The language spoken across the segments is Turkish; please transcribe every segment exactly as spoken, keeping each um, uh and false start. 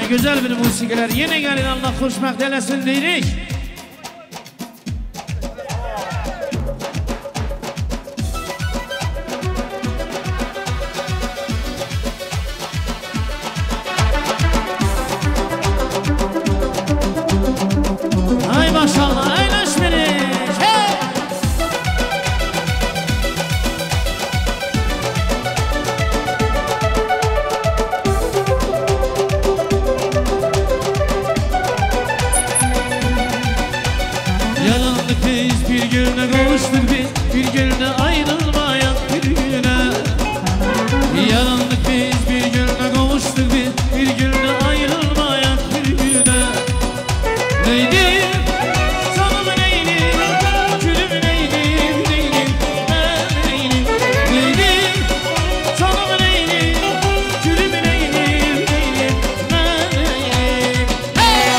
güzel bir musikiler. Yine gelin Allah hoşmak eylesin deyirik. Ay maşallah eyleşmeniz. Hey! Yanıldık biz bir güne, kavuştuk biz bir güne, ayrılmayan bir güne. Yanıldık biz bir güne, kavuştuk biz bir güne, ayrılmayan bir güne. Neydi? Sanım neydi? Gülüm neydi? Neydi? Ben neydi? Neydi? Sanım neydi? Gülüm neydi? Neydi? Ben neydi? Hey!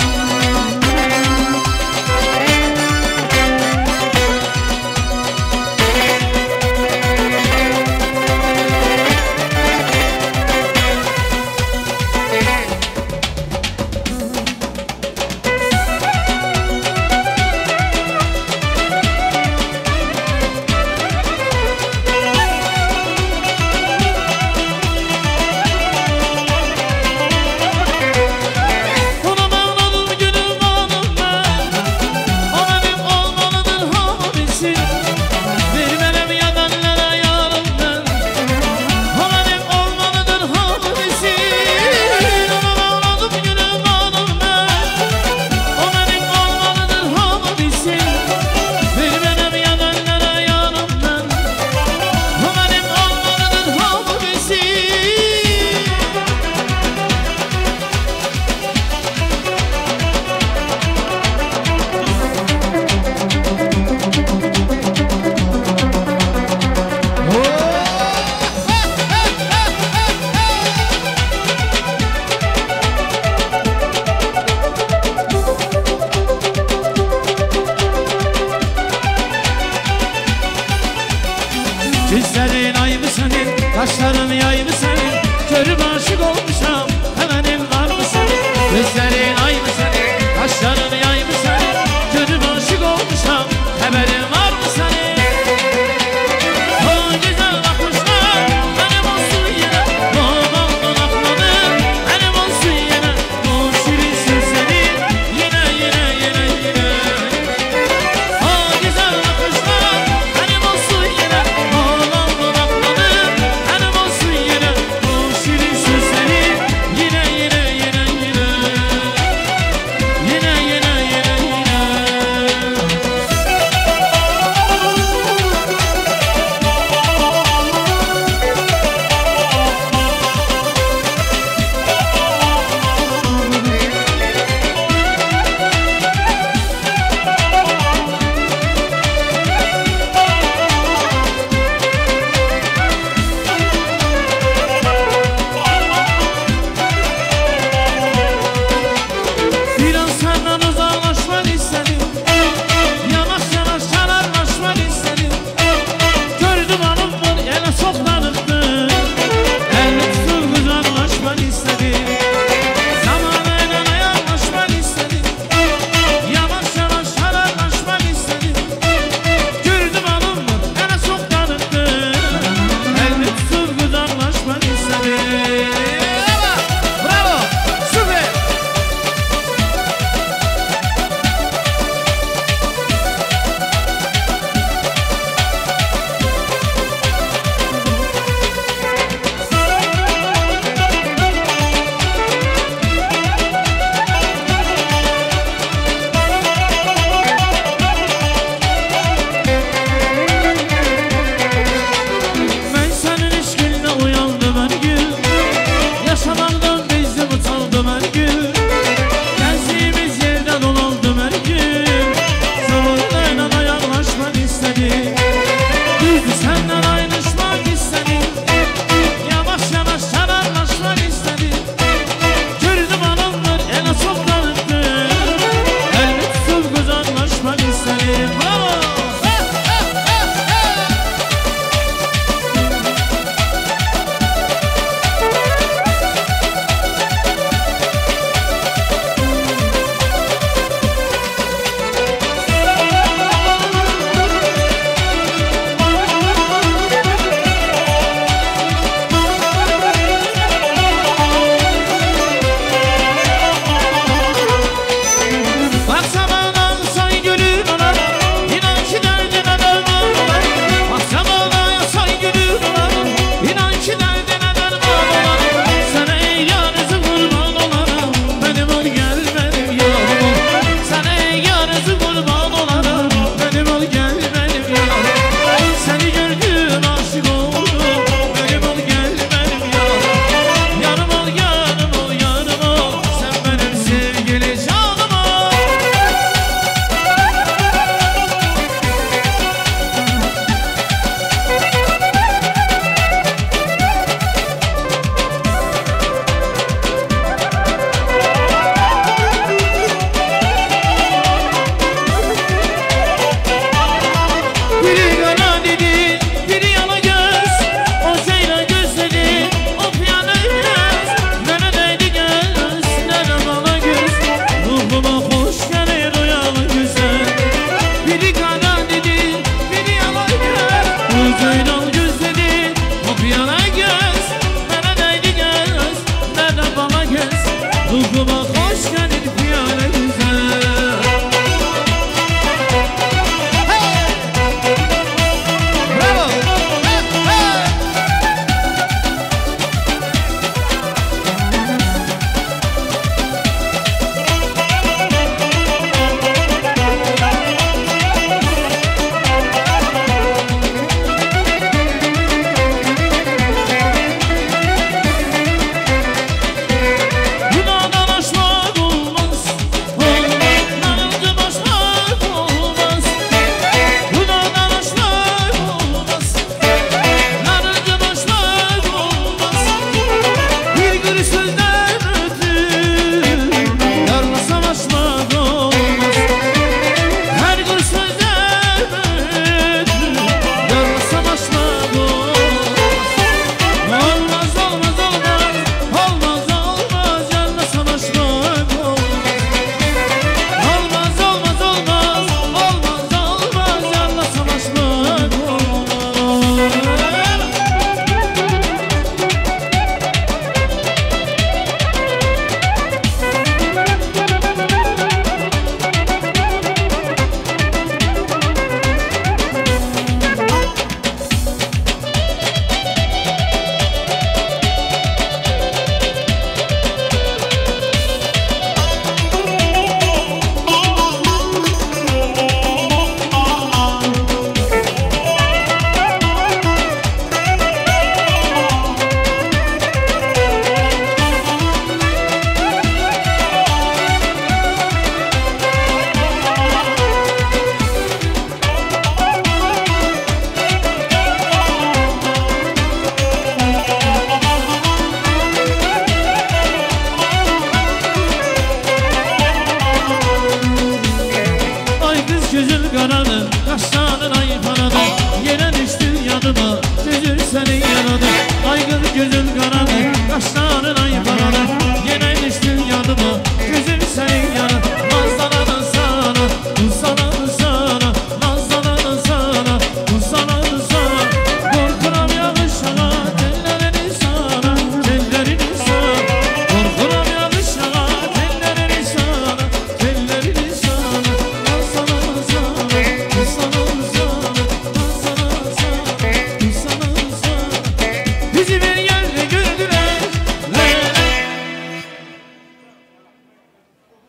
Ona bağladım gönül bağladım ben. O benim olmalıdır hamisi. Vermem yalanlara yarım ben. O benim olmalıdır hamisi. Ona bağladım gönül bağladım ben. O benim olmalıdır hamisi. Vermem yalanlara yarım ben. O benim olmalıdır hamisi. Gözlerin ay mı senin, kaşların yay mı senin? Körüm aşık olmuşam, hemenin var mı senin? Gözlerin ay mı senin, kaşların yay mı senin? Körüm aşık olmuşam, hemenin var mı senin? O güzel bakışlar benim olsun yine, o bal dudakların benim olsun yine, o şirin sözlerin yine yine yine yine. O güzel bakışlar benim olsun yine, o bal dudakların benim olsun yine, o şirin sözlerin yine yine yine yine. Yine yine yine yine. Biraz senden uzaklaşmak istedim. Yavaş yavaş kararlaşmak istedim. Gördüm hanımlar ele çok tanıktı. Elle tutup uzaklaşmak istedim. Zamanıyla yaklaşmak istedim. Yavaş yavaş kararlaşmak istedim. Gördüm hanımlar ele çok tanıktı. Elle tutup uzaklaşmak istedim. Bravo! Süper! Ben senin işkinle uyandım her gün. Yaşamaktan bezdim utandım her gün. Gezdiğimiz yerden dolandım her gün. Zamanlarla yaklaşmak istedim. Düzdü senden ayrışmak istedim. Yavaş yavaş kararlaşmak istedim. Gördüm hanımlar ele çok tanıktı. Elle tutup uzaklaşmak istedim. Bravo! gözün karadır, kaşların ay paradır. Yine düştün yanıma, gözün senin yaradır. Aygın gözün karadır, kaşların ay paradır. Yine düştün yanıma, gözün senin yaradır. Nazlananın sana, uzananın sana, nazlananın sana, uzananın sana. Korkuram yağışına, tellerini sana, tellerini sana. Korkuram yağışına, tellerini sana, tellerini sana. Nazlananın sana, uzananın sana, nazlananın sana, uzananın sana. Bizi bir